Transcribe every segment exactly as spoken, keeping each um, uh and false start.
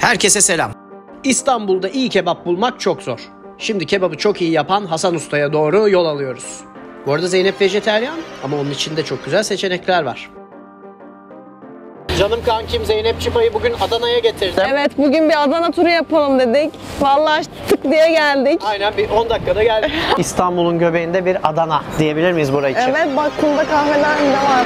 Herkese selam. İstanbul'da iyi kebap bulmak çok zor. Şimdi kebabı çok iyi yapan Hasan Usta'ya doğru yol alıyoruz. Bu arada Zeynep vejeteryan ama onun içinde çok güzel seçenekler var. Canım kankim Zeynep Çipa'yı bugün Adana'ya getirdim. Evet, bugün bir Adana turu yapalım dedik. Vallahi tık diye geldik. Aynen, bir on dakikada geldik. İstanbul'un göbeğinde bir Adana diyebilir miyiz burayı için? Evet, bak kumda kahveler de var.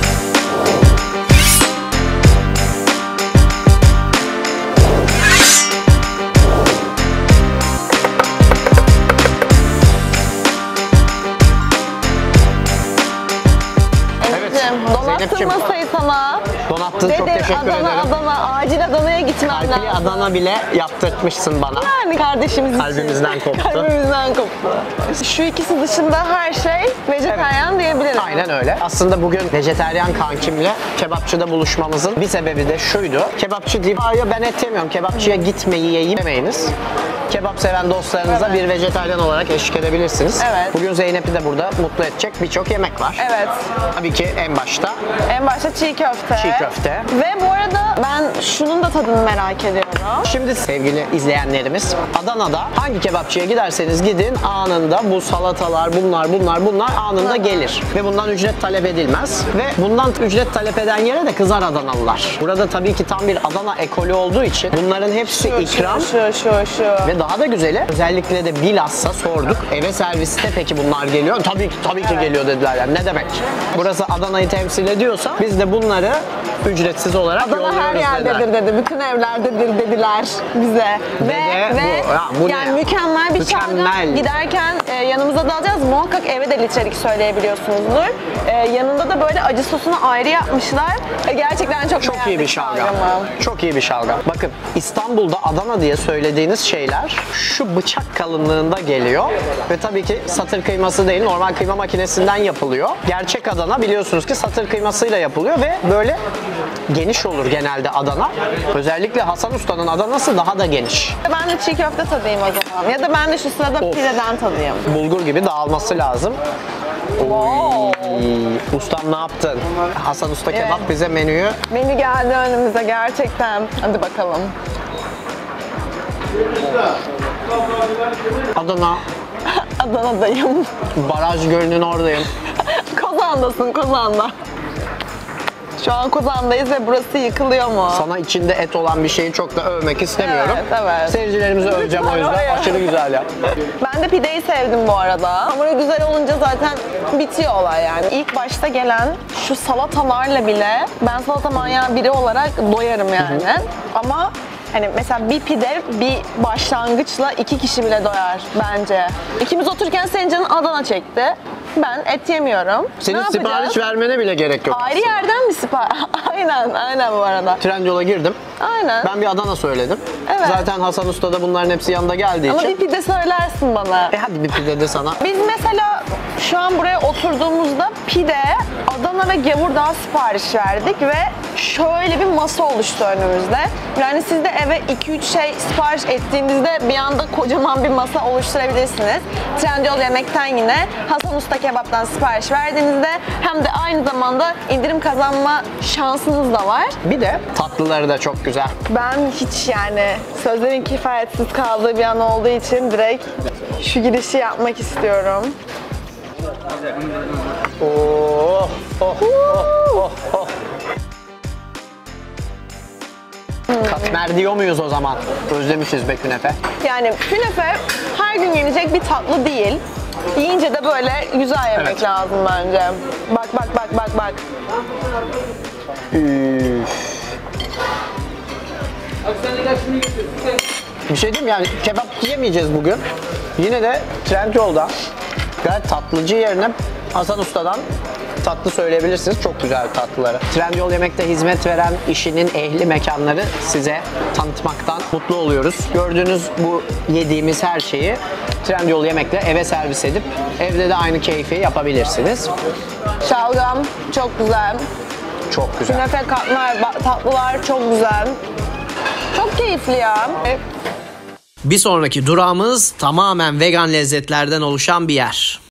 Donattın masayı sana. Donattın, çok Dedim, teşekkür Adana, ederim. Adana, acil Adana'ya gitmem lazım. Kalbi Adana bile yaptırtmışsın bana. Yani kardeşimiz için. Kalbimizden koptu. Kalbimizden koptu. Şu ikisi dışında her şey vejetaryen evet, diyebilirim. Aynen öyle. Aslında bugün vejetaryen kankimle kebapçıda buluşmamızın bir sebebi de şuydu. Kebapçı deyip, "Aa, ben et yemiyorum, kebapçıya gitmeyi yiyeyim" demeyiniz. Kebap seven dostlarınıza evet, bir vejetaryen olarak eşlik edebilirsiniz. Evet. Bugün Zeynep'i de burada mutlu edecek birçok yemek var. Evet. Tabii ki en başta. En başta çiğ köfte. Çiğ köfte. Ve bu arada ben şunun da tadını merak ediyorum. Şimdi sevgili izleyenlerimiz, Adana'da hangi kebapçıya giderseniz gidin anında bu salatalar, bunlar, bunlar, bunlar anında Hı. gelir. Ve bundan ücret talep edilmez. Ve bundan ücret talep eden yere de kızar Adanalılar. Burada tabii ki tam bir Adana ekolü olduğu için bunların hepsi şu, ikram. Şu, şu, şu, şu. Ve daha da güzeli, özellikle de bilhassa sorduk. Eve serviste peki bunlar geliyor? Tabii ki, tabii ki evet, geliyor dediler. Yani ne demek? Burası Adana'yı temsil ediyorsa biz de bunları ücretsiz olarak Adana yolluyoruz her yerdedir dediler. dedi. Bütün evlerdedir dediler bize. Ve, ve, ve bu, ya, bu yani ne? mükemmel bir şalgam. Giderken e, yanımıza da alacağız. Muhakkak eve de litrelik söyleyebiliyorsunuzdur. E, yanında da böyle acı sosunu ayrı yapmışlar. E, gerçekten çok Çok iyi bir şalgam. şalgamı. Çok iyi bir şalgam. Bakın, İstanbul'da Adana diye söylediğiniz şeyler şu bıçak kalınlığında geliyor. Ve tabii ki satır kıyması değil, normal kıyma makinesinden yapılıyor. Gerçek Adana biliyorsunuz ki satır kıymasıyla yapılıyor ve böyle geniş olur genelde Adana. Özellikle Hasan Usta'nın Adana'sı daha da geniş. Ben de çiğ köfte tadayım o zaman. Ya da ben de şu sırada of, pideden tadayım. Bulgur gibi dağılması lazım. Wow. Oy. Ustam ne yaptın? Hasan Usta evet, kebap bize menüyü. Menü geldi önümüze gerçekten. Hadi bakalım. Adana. Adana'dayım. Baraj Gölü'nün oradayım. Kozan'dasın, Kozan'da. Şu an Kozan'dayız ve burası yıkılıyor mu? Sana içinde et olan bir şeyi çok da övmek istemiyorum. Evet, evet. Seyircilerimizi öveceğim o yüzden. Aşırı güzel ya. Ben de pideyi sevdim bu arada. Hamuru güzel olunca zaten bitiyor olay yani. İlk başta gelen şu salatalarla bile ben salata manyağı biri olarak doyarım yani. Hı hı. Ama hani mesela bir pide bir başlangıçla iki kişi bile doyar bence. İkimiz otururken senin canın Adana çekti. Ben et yemiyorum. Senin sipariş vermene bile gerek yok. Ayrı yerden mi sipariş? Aynen, aynen bu arada. Trendyol'a girdim. Aynen. Ben bir Adana söyledim. Evet. Zaten Hasan Usta'da bunların hepsi yanında geldiği Ama için. bir pide söylersin bana. E hadi bir pide de sana. Biz mesela şu an buraya oturduğumuzda pide, Adana ve gavurdağ sipariş verdik ve şöyle bir masa oluştu önümüzde. Yani siz de eve iki üç şey sipariş ettiğinizde bir anda kocaman bir masa oluşturabilirsiniz. Trendyol Yemek'ten yine Hasan Usta Kebap'tan sipariş verdiğinizde hem de aynı zamanda indirim kazanma şansınız da var. Bir de tatlıları da çok güzel. Ben hiç yani sözlerin kifayetsiz kaldığı bir an olduğu için direkt şu girişi yapmak istiyorum. Oh, oh, oh, oh, oh. Katmer diyor muyuz o zaman? Özlemişiz be künefe. Yani künefe her gün yenecek bir tatlı değil. Yiyince de böyle güzel yemek evet, lazım bence. Bak bak bak bak bak. Üff. Bir şey diyeyim yani, kebap yemeyeceğiz bugün. Yine de Trendyol'da gayet tatlıcı yerine Hasan Usta'dan tatlı söyleyebilirsiniz. Çok güzel tatlıları. Trendyol Yemek'te hizmet veren işinin ehli mekanları size tanıtmaktan mutlu oluyoruz. Gördüğünüz bu yediğimiz her şeyi Trendyol Yemek'le eve servis edip evde de aynı keyfi yapabilirsiniz. Şalgam çok güzel. Çok güzel. Künefe, katmer, tatlılar çok güzel. Çok keyifli ya. Bir sonraki durağımız tamamen vegan lezzetlerden oluşan bir yer.